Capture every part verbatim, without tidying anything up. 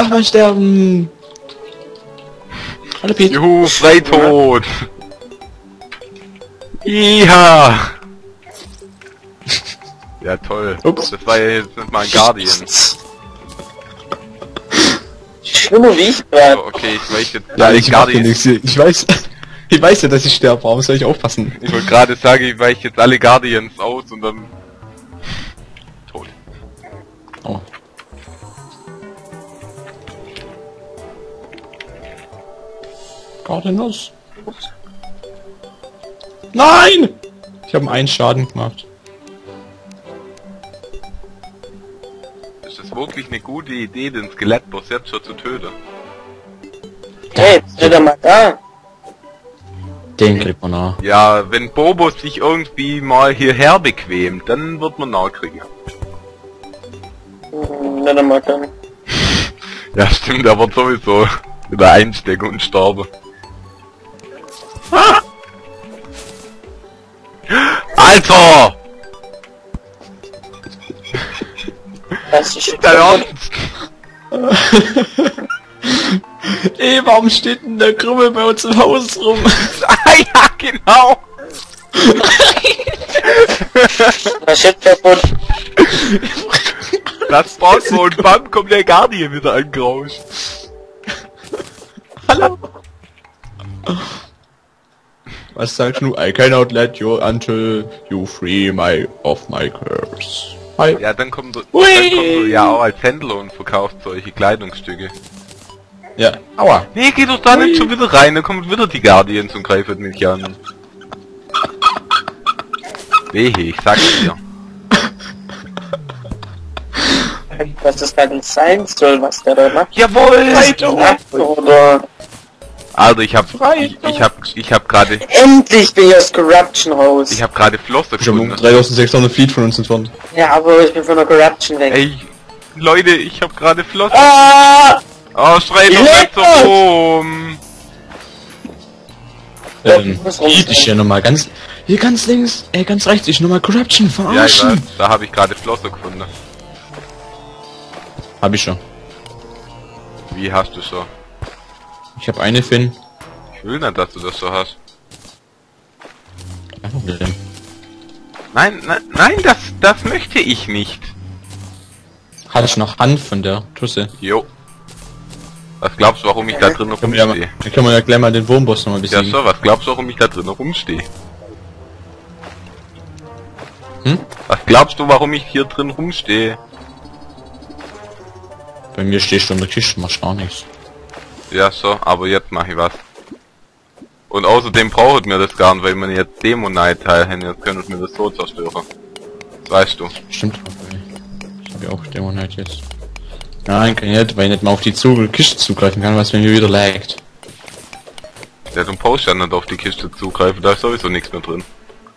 Ach, mein Sterben! Hallo Pete. Juhu, Freitod! Iha! Ja toll. Ups. Das war ja jetzt nicht mal ein Guardian. Schlimmer wie ich gerade. So, okay, ich weiß jetzt Ja, alle ich mach dir Guardians. nichts. Ich weiß, ich weiß ja, dass ich sterbe. Warum soll ich aufpassen? Ich wollte gerade sagen, ich weiche jetzt alle Guardians aus und dann... tot. Oh. Guardians. Nein! Ich habe einen Schaden gemacht. Ist das wirklich eine gute Idee, den Skelettboss jetzt schon zu töten? Hey, jetzt steht er mal da. Den kriegt man nach. Ja, wenn Bobo sich irgendwie mal hierher bequemt, dann wird man nachkriegen. Hm, nicht einmal kann. Ja stimmt, er wird sowieso wieder einstecken und sterben. Ah! Alter! Das ist Dein Ernst? Ey, warum steht denn der Krümmel bei uns im Haus rum? Ah ja, genau! Das ist kaputt. Das braucht so und bam, kommt der Guardian wieder angerauscht. Hallo? Was sagst du? I cannot let you until you free my of my curse. Hi. Ja, dann kommt, dann Hui. kommt er ja auch als Händler und verkauft solche Kleidungsstücke. Ja. Aua. Nee, geh doch da Hui. nicht schon wieder rein, dann kommen wieder die Guardians und greifen mich an. Wehe, ich sag's dir. Was das gerade nicht sein soll, was der da macht. Jawohl! Nacht oder... Also ich hab, Frei. ich, ich hab, ich hab gerade, Endlich bin ich aus Corruption raus. ich hab gerade Flosse Ich habe gefunden. dreitausendsechshundert Feet von uns entfernt. Ja, aber ich bin von der Corruption weg. Ey, Leute, ich hab gerade Flosse. Ah! Oh, schrei doch nicht so rum! Ähm, muss Feet rumstehen. ist ja nochmal ganz... Hier ganz links, äh, ganz rechts ist nochmal Corruption, Ja, ich weiß, verarschen. da habe ich gerade Flosse gefunden. Hab ich schon. Wie hast du schon? Ich habe eine Fin. Ich will nicht, dass du das so hast. Kein Problem. Nein, nein, nein, das, das möchte ich nicht. Hatte ich noch Hand von der Tusse. Jo. Was glaubst du, warum ich da drin Können wir ja mal, rumstehe? dann können wir ja gleich mal den Wurmboss nochmal Ja besiegen. so, was glaubst du, warum ich da drin rumstehe? Hm? Was glaubst du, warum ich hier drin rumstehe? Bei mir stehst du in der Kiste, machst gar nichts. Ja so, aber jetzt mache ich was. Und außerdem braucht mir das gar nicht, weil man jetzt Dämonite Teil haben, jetzt können wir das so zerstören. Das weißt du. Stimmt. Ich habe ja auch Dämonite jetzt. Nein, kann ich nicht, weil ich nicht mal auf die Zug Kiste zugreifen kann, was mir hier wieder laggt. Ja, du brauchst ja nicht auf die Kiste zugreifen, da ist sowieso nichts mehr drin.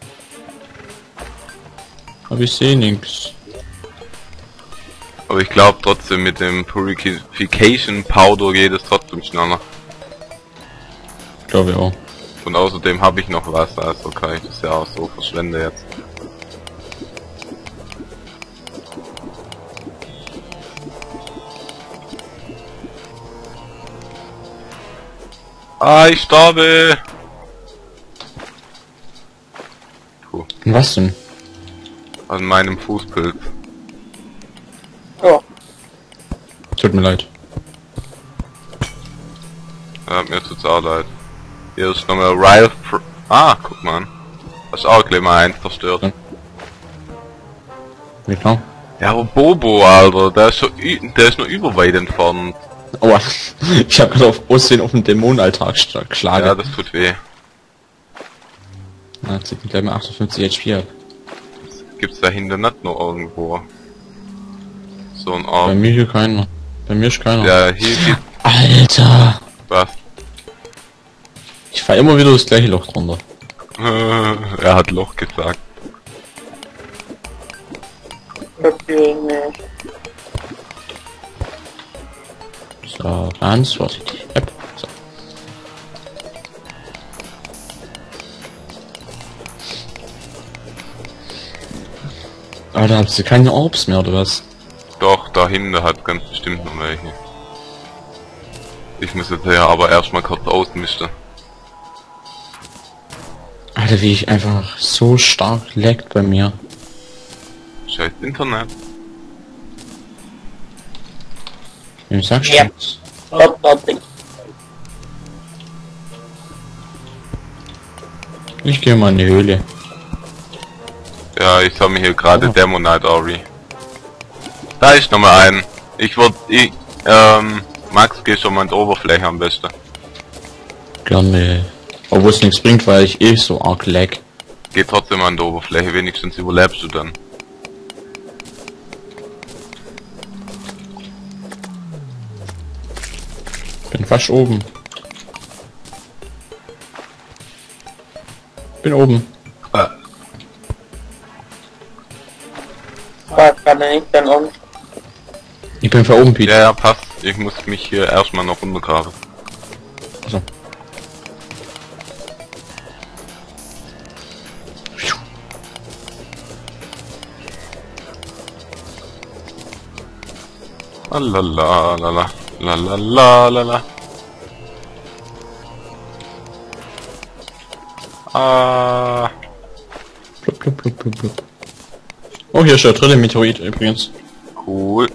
Aber ich sehe nichts. Aber ich glaube trotzdem mit dem Purification Powder geht es trotzdem schneller. Glaube ich auch. Und außerdem habe ich noch was, also kann ich das ja auch so verschwende jetzt. Ah, ich sterbe! Puh, Und was denn? an meinem Fußpilz. Ja. Tut mir leid. Ja, mir tut's auch leid. Hier ist nochmal Ralph. Fr ah, guck mal an. Hast auch gleich mal eins zerstört. Ja. Wie klar? Ja, aber Bobo, Alter, der ist schon, ü- der ist noch überweit entfernt. Aua. Ich habe gerade auf Aussehen auf den Dämonenaltar geschl- geschlagen. Ja, das tut weh. Na, zieht mir gleich mal achtundfünfzig H P ab. Gibt's da hinten nicht noch irgendwo? So ein Bei Ort. mir hier keiner. Bei mir ist keiner. Ja, hier gibt Alter! was. Ich fahr immer wieder das gleiche Loch drunter. Er hat Loch gesagt. Okay, nee. So, ganz vorsichtig. Yep. So. Alter, habt ihr keine Orbs mehr oder was? Doch, da hinten hat ganz bestimmt noch welche. Ich muss jetzt ja aber erstmal kurz ausmischen. Alter, wie ich einfach so stark laggt bei mir. Scheiß Internet. Wem sagst du Ja. das? Dort, dort, dort. Ich gehe mal in die Höhle. Ja, ich sammle hier gerade Oh. Demo Night Ori. Da ist noch mal ein. Ich würd, ich, ähm, Max, geh schon mal in die Oberfläche am besten. Gerne. Obwohl es nichts bringt, weil ich eh so arg lag. Geh trotzdem an die Oberfläche, wenigstens überlebst du dann. Bin fast oben. Bin oben. Äh. War gerade nicht dann um. Ich bin für oben, Pete. Ja, ja, passt. Ich muss mich hier erstmal noch runtergraben. Also. Lalala, lala, lalala, lala. Ah, Blub, blub, blub, blub, blub. Oh, hier ist der dritte Meteorit übrigens. cool.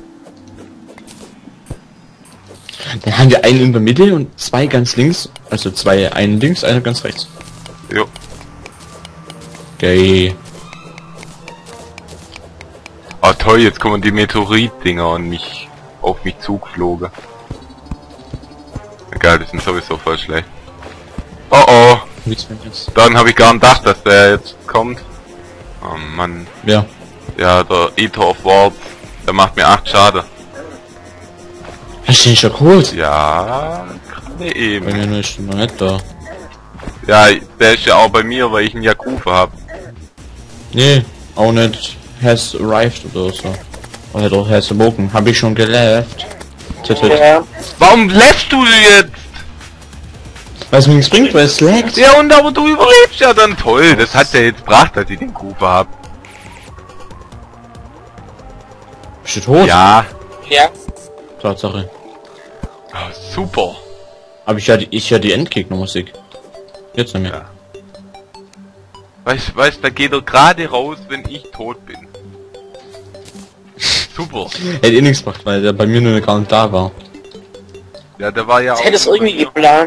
Dann haben wir einen in der Mitte und zwei ganz links. Also zwei, einen links, einer ganz rechts. Jo. Okay. Ah toll, jetzt kommen die Meteorit-Dinger und mich auf mich zugeflogen. Egal, die sind sowieso voll schlecht. Oh oh, Wie denn jetzt? dann habe ich gar nicht gedacht, dass der jetzt kommt. Oh Mann. Ja. Ja, der Eater of Worlds, der macht mir acht Schade. Hast du den schon geholt? Ja, gerade Bei eben. mir ist noch nicht da. Ja, der ist ja auch bei mir, weil ich einen Yakuza hab. Nee, auch nicht. Has arrived oder so. Oder has awoken. Hab ich schon geleft. Tütüt. Ja. Warum lässt du jetzt? Was mir nichts bringt, weil es laggt. Ja, und aber du überlebst ja dann toll. Das hat ja jetzt gebracht, dass ich den Kufa hab. Bist du tot? Ja. Ja. Tatsache. Ah, super. Aber ich ja die, ich ja die Endgegnermusik. Jetzt nicht mehr. Ja. Weißt, weißt, da geht er gerade raus, wenn ich tot bin. Super. Hätte eh nichts gemacht, weil der bei mir nur gar nicht da war. Ja, der war ja Ich auch... hätte es irgendwie geplant.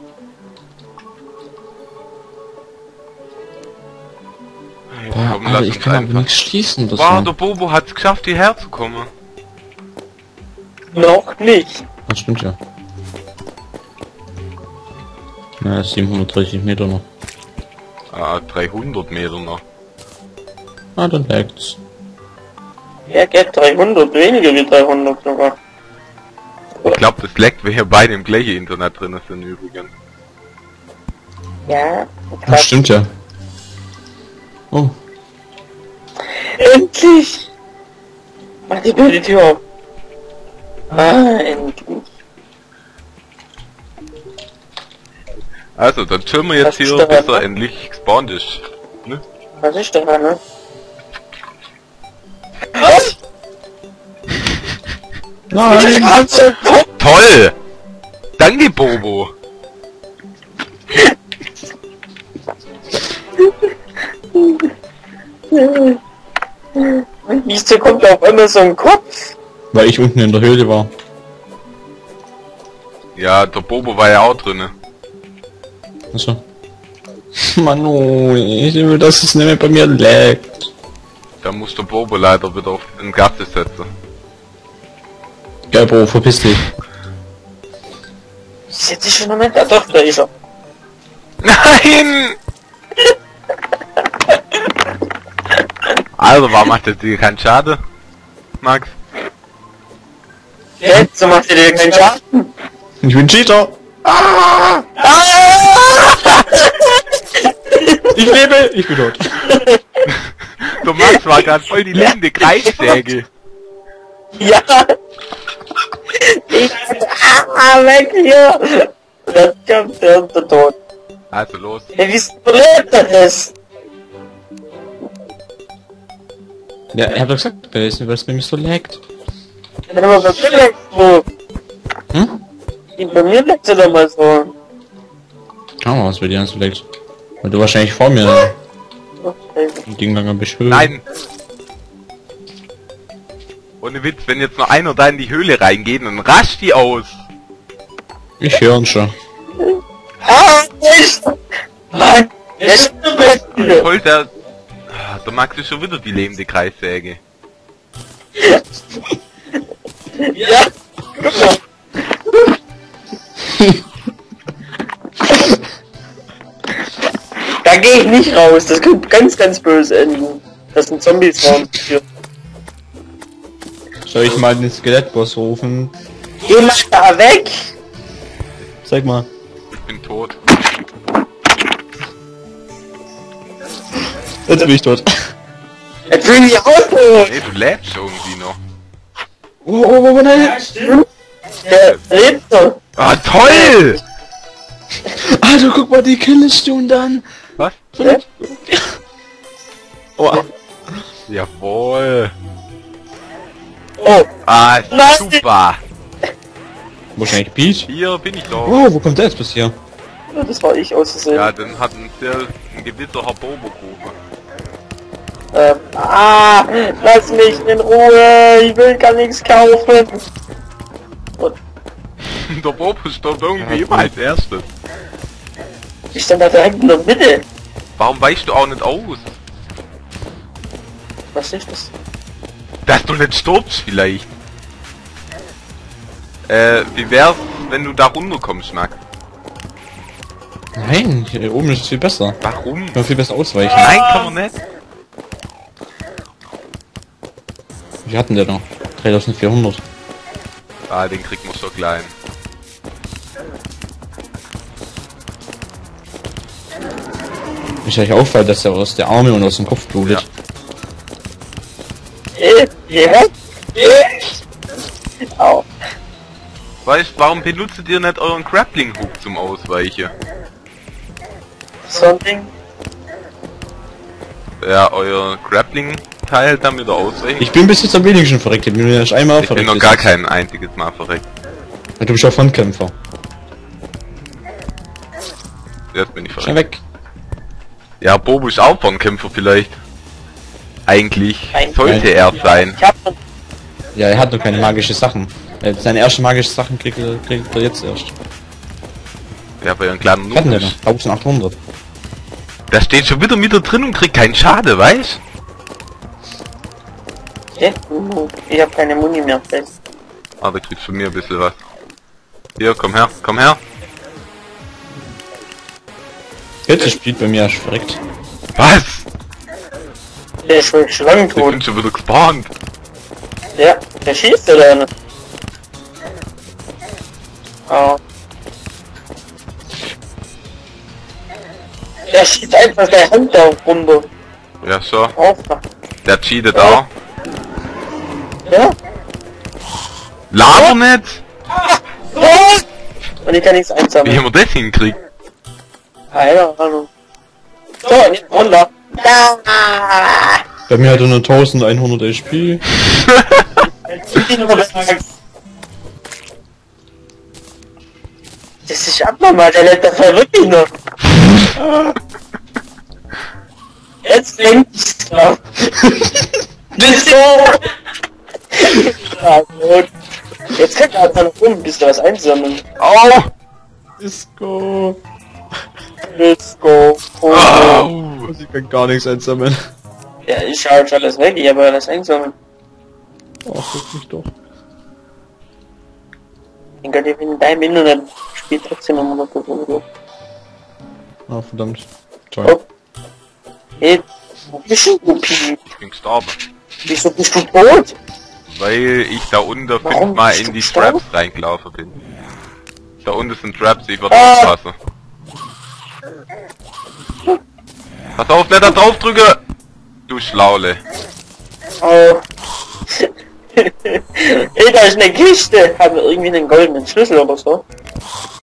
Boah, Komm, Alter, lass ich uns kann aber einfach... nichts schließen. Das Wow, der Bobo hat's geschafft, hierher zu kommen. Noch nicht. das stimmt ja. Na, siebenhundertdreißig Meter noch. Ah, dreihundert Meter noch. Ah, dann lagt's. Ja, geht dreihundert, weniger wie dreihundert sogar. Ich glaube, das leckt, wenn hier beide im gleichen Internet drin sind übrigens. Ja. Das stimmt ja. Oh, Endlich! Mach die blöde Tür auf. Ah, endlich. Also, dann chillen wir jetzt Was ist hier, daran, bis er ne? endlich gespawnt ist. Ne? Was ist daran, ne? Was? nein! Ganze Toll! Danke, Bobo! Wieso kommt auf einmal so ein Kopf? Weil ich unten in der Höhle war. Ja, der Bobo war ja auch drinne. Also. Manu, ich will, dass es nicht mehr bei mir laggt. Da muss der Bobo leider wieder auf den Gasse setzen. Geil, Bro, verpiss dich. Ist jetzt schon Moment, ah doch, da ist er. Nein! Also, warum macht er dir keinen Schade, Max? Jetzt so macht ihr dir keinen Schaden. Ich bin Cheater. Ah! Ich lebe, ich bin tot. Der Max war gerade voll die lebende Kreissäge. Ja! Ich, ah, weg hier! Das kommt der ist der Tod. Also los. Ja, wie überlebt er das? Ja, ich hab doch gesagt, weil es bei mir so laggt. Dann haben wir wirklich wo. Hm? Bei mir bleibt er doch mal so. Schau mal, was bei dir so liegt. Weil du wahrscheinlich vor mir Okay. ein Ding lang ein bisschen. Nein! Ohne Witz, wenn jetzt nur einer da in die Höhle reingeht, dann rascht die aus! Ich höre ihn schon. Ah, nicht! Mann! Der ist Voll der... Ah, der Max ist schon wieder die lebende Kreissäge. Ja! Guck mal! Da gehe ich nicht raus, das könnte ganz, ganz böse enden. Das sind Zombies waren. Hier. Soll ich mal den Skelettboss rufen? Geh mal da weg! Zeig mal. Ich bin tot. Jetzt bin ich tot. Jetzt will ich auch tot! Ey, du lebst irgendwie noch. Oh, oh, oh, nein! Der lebt doch! Ah, toll! Alter, guck mal die Killstone dann! Was? Ja? Oh, Jawohl. Oh! Ah, Nein. super. wahrscheinlich Pete. Hier bin ich doch. Oh, wo kommt der jetzt bis hier? Das war ich aus Versehen. Ja, dann hat uns der ein gewisser Herr Bobo gerufen. Ähm, ah! Lass mich in Ruhe! Ich will gar nichts kaufen! Und Der Bobo stirbt irgendwie immer als erstes. ich stand da direkt in der Mitte! Warum weichst du auch nicht aus? Was ist das? Dass du nicht stirbst vielleicht. Äh, wie wär's, wenn du da runterkommst, Max? Nein, hier oben ist es viel besser. Warum? Kann man viel besser ausweichen. Nein, kann man nicht. Wie hatten der noch? dreitausendvierhundert. Ah, den kriegt man schon klein. Ist euch auffällt, dass er aus der Arme und aus dem Kopf blutet. Äh, ja? Äh. Au. Weißt, warum benutzt ihr nicht euren Grappling Hook zum Ausweichen? So ein Ding? Ja, euer Grappling Teil damit ausweichen? Ich bin bis jetzt am wenigsten verreckt. Ich bin erst einmal Ich bin verreckt. noch gar kein einziges Mal verreckt. Du bist ja Frontkämpfer. Jetzt bin ich Schnell verreckt. weg. Ja, Bobo ist auch Frontkämpfer vielleicht. Eigentlich Nein. sollte er sein. Ich hab noch Ja, er hat noch keine magischen Sachen. Er hat seine ersten magischen Sachen kriegt er, kriegt er jetzt erst. Ja, bei einem kleinen Was hatten der Noob. noch? eintausendachthundert. Der steht schon wieder mit da drin und kriegt keinen Schade, weißt? äh, ich hab keine Muni mehr. Ah, da kriegst du von mir ein bisschen was. Hier, komm her, komm her. Jetzt ist Speed bei mir erst verreckt. Was? Der ist schon schon lange Ich tot. bin schon wieder gespawnt. Ja, der schießt ja da nicht. Oh. Der schießt einfach der Hand da runter. Ja, so. Auf. Der cheatet Ja. auch. Ja? Laber nicht! Was? Und ich kann nichts Wie einsammeln. haben wir das hinkriegt? Keine Ahnung. So, jetzt runter. Ja. Bei mir hat er nur eintausendeinhundert H P. Das ist abnormal, der lebt doch wirklich noch. Jetzt lenkt ich's drauf. Bist du? Ja, gut. Jetzt kann er einfach noch rum, bis du was einsammeln. Au! Disco. Let's go. Oh. Au! Ich kann gar nichts einsammeln. Ja, ich schaue schon alles weg, ich habe alles einsammeln. Ach, wirklich doch. Ich denke, in deinem Internet spielt trotzdem immer noch so. Ah, verdammt. Oh. Toll. Hey, wo bist du, Pi? Ich bin gestorben. Wieso bist du tot? Weil ich da unten Warum fünfmal bist in du die gestorben? Traps reingelaufen bin. Da unten sind Traps, ich werde Ah. aufpassen. Pass auf, nicht da drauf drücke! Du Schlaule. Oh. Ey, da ist eine Kiste. Haben wir irgendwie einen goldenen Schlüssel oder so?